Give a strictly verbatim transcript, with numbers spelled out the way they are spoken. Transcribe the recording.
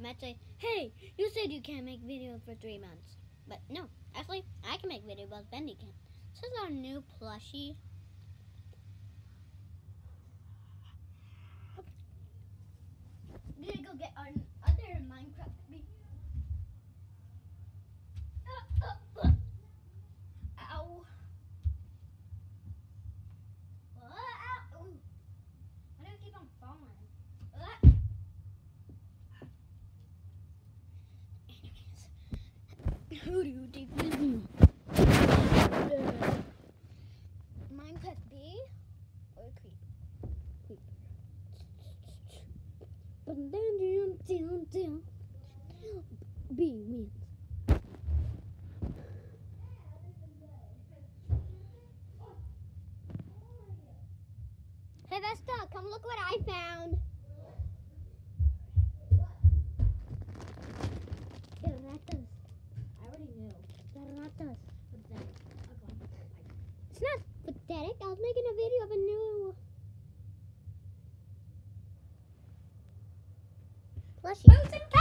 I might say, hey, you said you can't make videos for three months. But no, actually, I can make videos, but Bendy can. This is our new plushie. I'm gonna go get our other Minecraft video. Uh, uh, uh. Ow. Uh, ow. Why do I keep on falling? Uh. Who do you think this is? Minecraft B or Creep? Creep. But then down, down, down. B wins. Hey Vesta, come look what I found. The ratas. I already knew. The ratas. What's that? Okay. It's not pathetic. I was making a video of a new plushie.